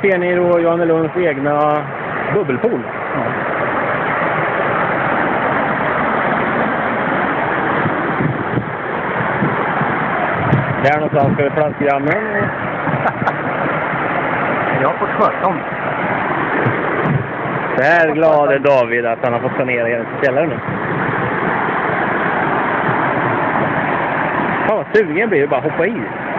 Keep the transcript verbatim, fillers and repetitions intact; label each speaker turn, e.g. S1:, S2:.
S1: ser ni då Johannelunds egna bubbelpool.
S2: Ja.
S1: Där någonstans ska det plastgrannen.
S2: Jag har fått sköta om.
S1: Så här glad är David att han har fått sanera hela källaren nu. Fan vad sugen blir det bara hoppa i.